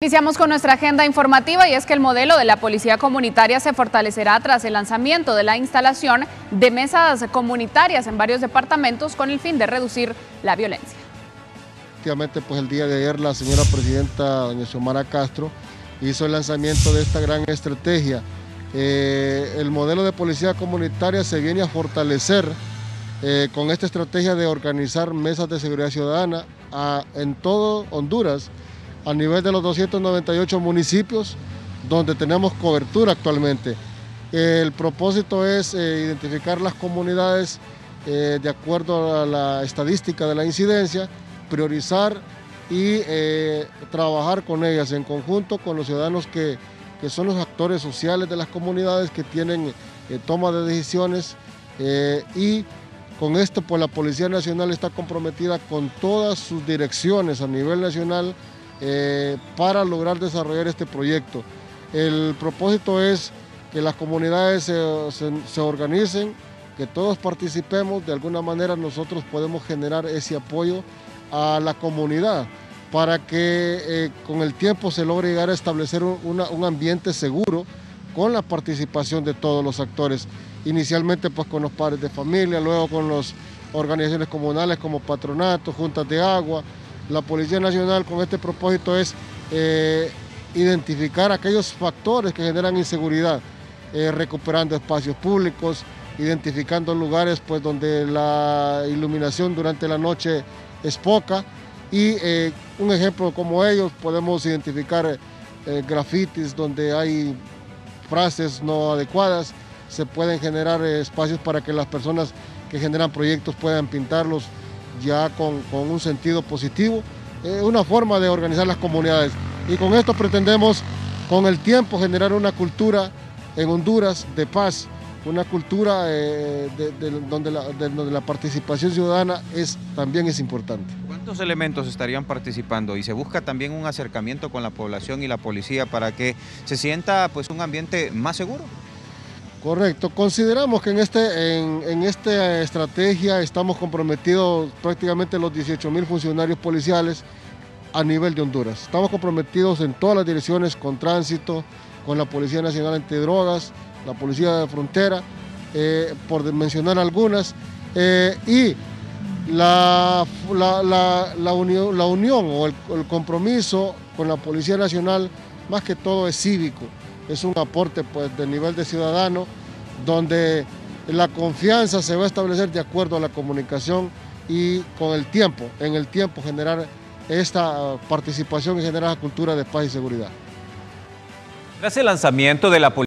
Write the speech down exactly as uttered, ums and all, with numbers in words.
Iniciamos con nuestra agenda informativa y es que el modelo de la policía comunitaria se fortalecerá tras el lanzamiento de la instalación de mesas comunitarias en varios departamentos con el fin de reducir la violencia. Efectivamente, pues el día de ayer la señora presidenta doña Xiomara Castro hizo el lanzamiento de esta gran estrategia. Eh, el modelo de policía comunitaria se viene a fortalecer eh, con esta estrategia de organizar mesas de seguridad ciudadana a, en todo Honduras, a nivel de los doscientos noventa y ocho municipios donde tenemos cobertura actualmente. El propósito es eh, identificar las comunidades eh, de acuerdo a la estadística de la incidencia, priorizar y eh, trabajar con ellas en conjunto con los ciudadanos que, que son los actores sociales de las comunidades que tienen eh, toma de decisiones eh, y con esto pues la Policía Nacional está comprometida con todas sus direcciones a nivel nacional Eh, para lograr desarrollar este proyecto. El propósito es que las comunidades se, se, se organicen, que todos participemos, de alguna manera nosotros podemos generar ese apoyo a la comunidad para que eh, con el tiempo se logre llegar a establecer un, una, un ambiente seguro con la participación de todos los actores, inicialmente pues con los padres de familia, luego con las organizaciones comunales como patronatos, juntas de agua. La Policía Nacional con este propósito es eh, identificar aquellos factores que generan inseguridad, eh, recuperando espacios públicos, identificando lugares pues, donde la iluminación durante la noche es poca y eh, un ejemplo como ellos podemos identificar eh, grafitis donde hay frases no adecuadas, se pueden generar eh, espacios para que las personas que generan proyectos puedan pintarlos ya con, con un sentido positivo, eh, una forma de organizar las comunidades. Y con esto pretendemos, con el tiempo, generar una cultura en Honduras de paz, una cultura eh, de, de, donde, la, de, donde la participación ciudadana es, también es importante. ¿Cuántos elementos estarían participando? Y se busca también un acercamiento con la población y la policía para que se sienta pues, un ambiente más seguro. Correcto, consideramos que en, este, en, en esta estrategia estamos comprometidos prácticamente los dieciocho mil funcionarios policiales a nivel de Honduras. Estamos comprometidos en todas las direcciones con tránsito, con la Policía Nacional Antidrogas, la Policía de Frontera, eh, por mencionar algunas, eh, y la, la, la, la, unión, la unión o el, el compromiso con la Policía Nacional más que todo es cívico. Es un aporte pues, de nivel de ciudadano, donde la confianza se va a establecer de acuerdo a la comunicación y con el tiempo, en el tiempo generar esta participación y generar la cultura de paz y seguridad. Tras el lanzamiento de la